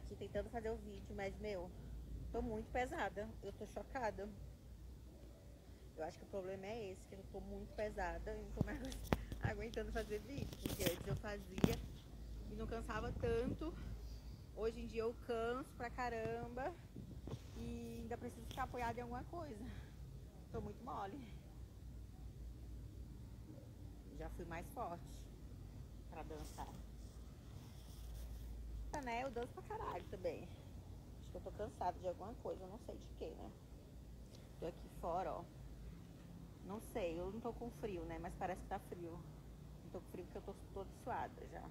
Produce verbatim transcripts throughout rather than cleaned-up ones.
aqui tentando fazer o vídeo, mas, meu, tô muito pesada. Eu tô chocada. Eu acho que o problema é esse, que eu tô muito pesada e não tô mais aguentando fazer vídeo. Porque antes eu fazia e não cansava tanto. Hoje em dia eu canso pra caramba e ainda preciso ficar apoiada em alguma coisa. Tô muito mole. Já fui mais forte pra dançar. Né? Eu danço pra caralho também. Acho que eu tô cansada de alguma coisa, eu não sei de que, né? Tô aqui fora, ó. Não sei, eu não tô com frio, né? Mas parece que tá frio. Não tô com frio porque eu tô toda suada já.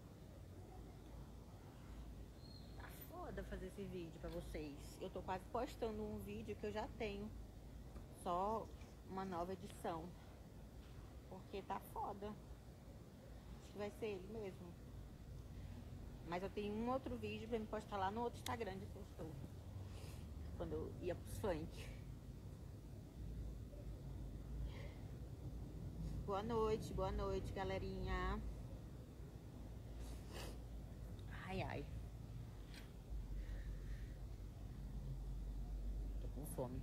Tá foda fazer esse vídeo pra vocês. Eu tô quase postando um vídeo que eu já tenho. Só uma nova edição. Porque tá foda. Acho que vai ser ele mesmo. Mas eu tenho um outro vídeo pra me postar lá no outro Instagram de que eu estou. Quando eu ia pros funk. Boa noite, boa noite, galerinha. Ai, ai. Tô com fome.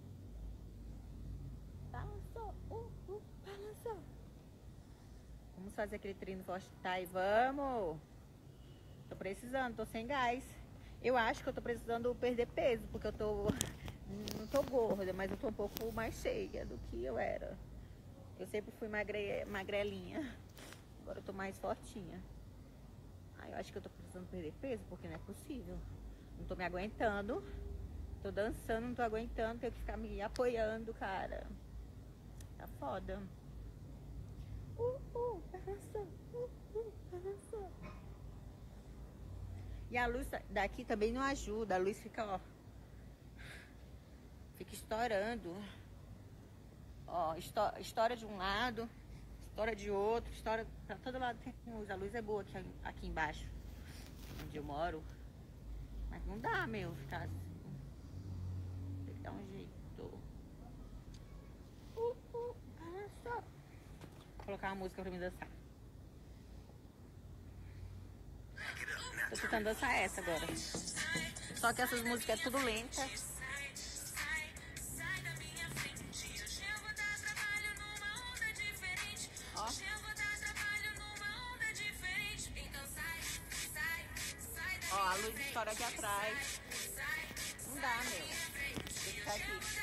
Balançou, uh, uh, balançou. Vamos fazer aquele treino forte, tá? E vamos. Tô precisando, tô sem gás. Eu acho que eu tô precisando perder peso, porque eu tô... Não tô gorda, mas eu tô um pouco mais cheia do que eu era. Eu sempre fui magre... magrelinha. Agora eu tô mais fortinha. Ah, eu acho que eu tô precisando perder peso, porque não é possível. Não tô me aguentando. Tô dançando, não tô aguentando. Tenho que ficar me apoiando, cara. Tá foda. Uh, uh, balançou. Uh, uh, balançou. E a luz daqui também não ajuda. A luz fica, ó. Fica estourando. Ó, estoura de um lado, estoura de outro, estoura pra todo lado tem luz. A luz é boa aqui, aqui embaixo, onde eu moro. Mas não dá, meu, ficar assim. Tem que dar um jeito. Uh, uh, dança. Vou colocar uma música pra me dançar. Tô tentando dançar essa agora. Só que essas músicas é tudo lenta. Ó. Ó, a luz estoura aqui atrás. Não dá, meu. Tem que ficar aqui.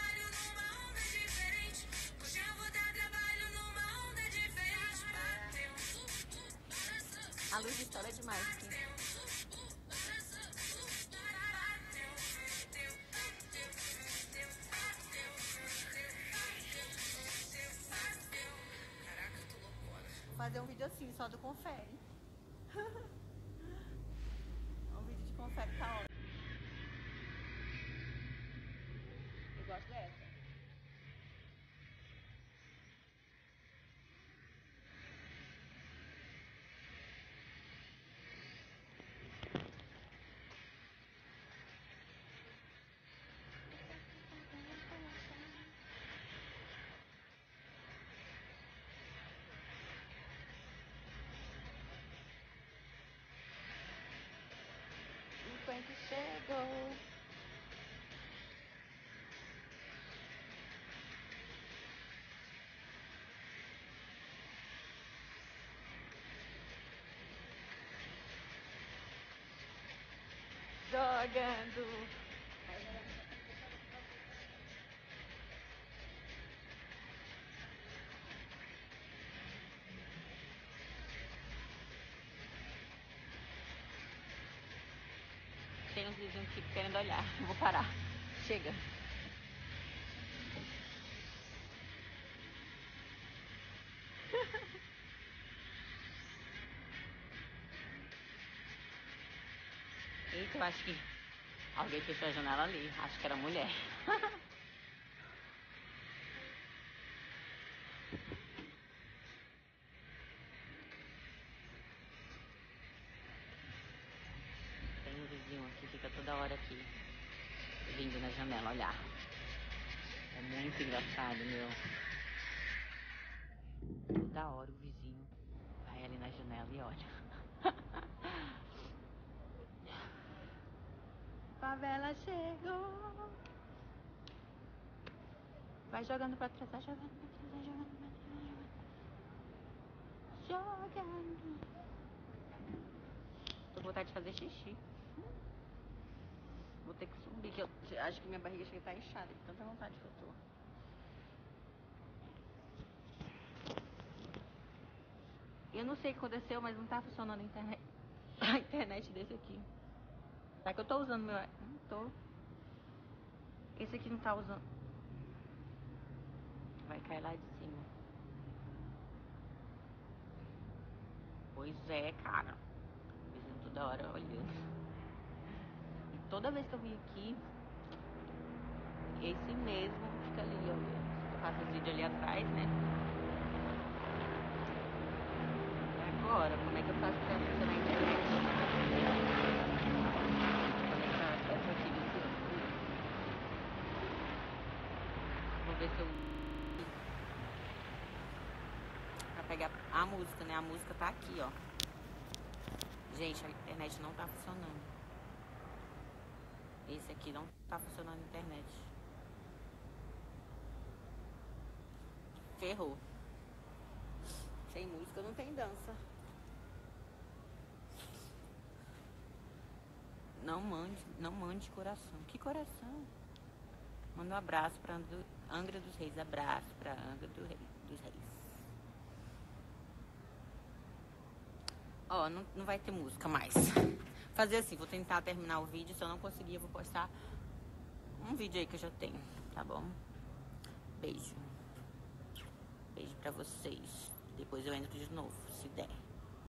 A luz estoura demais aqui. Vou fazer um vídeo assim, só do confere. Um vídeo de confere tá ótimo. Eu gosto dessa. O funk chegou. Jogando. Tem uns vizinhos que ficam querendo olhar. Eu vou parar. Chega. Eita, eu acho que alguém fechou a janela ali. Acho que era mulher. Tem um vizinho aqui, fica toda hora aqui, vindo na janela olhar. É muito engraçado, meu. Toda hora o vizinho vai ali na janela e olha. favela chegou. Vai jogando pra trás, vai jogando pra trás, vai jogando pra trás, vai jogando. Jogando. Tô com vontade de fazer xixi. Vou ter que subir, que eu acho que minha barriga chega a estar inchada, de tanta vontade que eu tô. Eu não sei o que aconteceu, mas não tá funcionando a internet, a internet desse aqui. Será que eu tô usando meu... Não tô. Esse aqui não tá usando. Vai cair lá de cima. Pois é, cara. Visando toda hora olhando. E toda vez que eu vim aqui, esse mesmo fica ali olhando. Eu faço os vídeos ali atrás, né? Agora, como é que eu faço pra acessar na internet? Conectar essa aqui do seu. Vou ver se eu... Pra pegar a música, né? A música tá aqui, ó. Gente, a internet não tá funcionando. Esse aqui não tá funcionando a internet. Ferrou. Sem música não tem dança. Não mande, não mande coração. Que coração? Manda um abraço pra Angra dos Reis. Abraço pra Angra do Rei, dos Reis. Ó, não, não vai ter música mais. Fazer assim, vou tentar terminar o vídeo. Se eu não conseguir, eu vou postar um vídeo aí que eu já tenho, tá bom? Beijo. Beijo pra vocês. Depois eu entro de novo, se der.